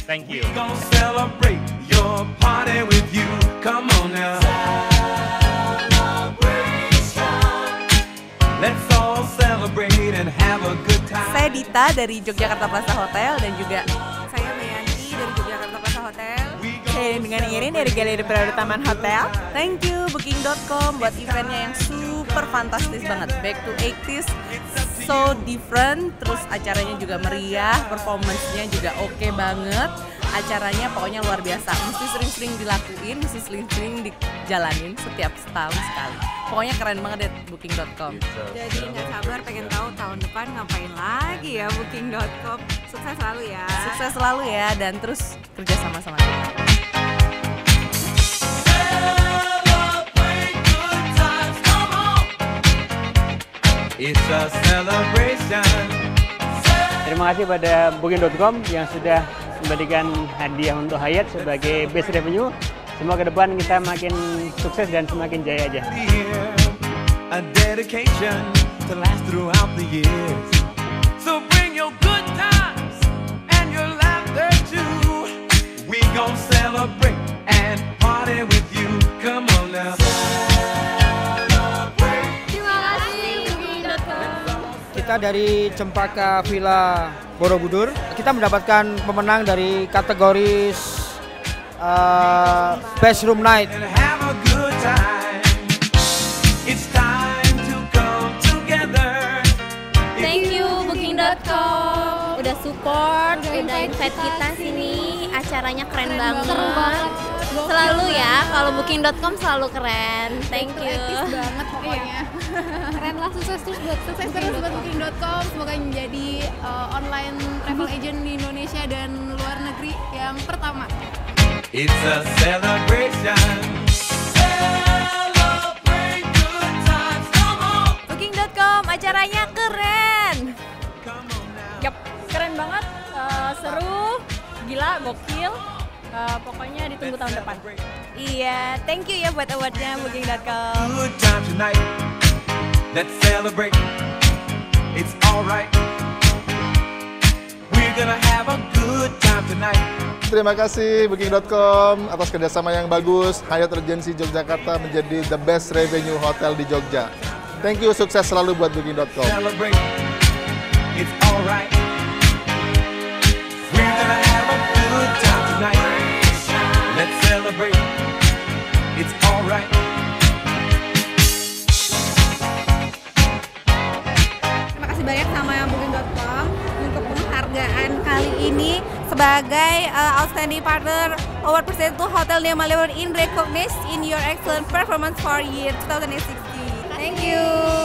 Thank you. We gon' celebrate your party with you. Come on now. Let's all celebrate and have a good time. Saya Dita dari Yogyakarta Plaza Hotel dan juga saya Meyanti dari Yogyakarta Plaza Hotel. Saya dengan Irin dari Galeri Prada Taman Hotel. Thank you Booking.com buat eventnya yang super fantastis banget. Back to 80s, so different. Terus acaranya juga meriah, performance-nya juga oke banget. Acaranya pokoknya luar biasa. Mesti sering-sering dilakuin, mesti sering-sering dijalanin setiap setahun sekali. Pokoknya keren banget deh Booking.com. Jadi nggak sabar pengen tahu tahun depan ngapain lagi ya Booking.com. Sukses selalu ya. Sukses selalu ya dan terus kerja sama-sama kita. It's a celebration. Terima kasih pada Booking.com yang sudah memberikan hadiah untuk Hyatt sebagai Best Revenue. Semoga ke depan kita makin sukses dan semakin jaya aja. A dedication to last throughout the years. So bring your good times and your laughter too. We gon' celebrate and party with you. Come on now. Kita dari Cempaka Villa Borobudur, kita mendapatkan pemenang dari kategori Best Room Night. And have a good time. It's time to come together. Thank you Booking.com udah support, udah invite kita sini. Acaranya keren banget. Selalu ya, kalau Booking.com selalu keren. Thank you. Etis banget pokoknya. Keren lah, sukses terus buat Booking.com. Semoga menjadi online travel agent di Indonesia dan luar negeri yang pertama. It's a celebration. Celebrate good times. Come on. Booking.com acaranya keren. Yap, keren banget, seru, gila, gokil. Pokoknya ditunggu tahun depan. Iya, thank you ya buat awardnya Booking.com. Good time tonight. Let's celebrate. It's alright. We're gonna have a good time tonight. Terima kasih Booking.com atas kerjasama yang bagus. Hyatt Regency Yogyakarta menjadi the best revenue hotel di Jogja. Thank you, sukses selalu buat Booking.com. Celebrate. It's alright. We're gonna have a good time tonight. Let's celebrate. It's alright. Terima kasih banyak sama Booking.com untuk penghargaan kali ini sebagai Outstanding Partner Award presented to Hotel Nema Leeward in recognition in your excellent performance for year 2016. Thank you.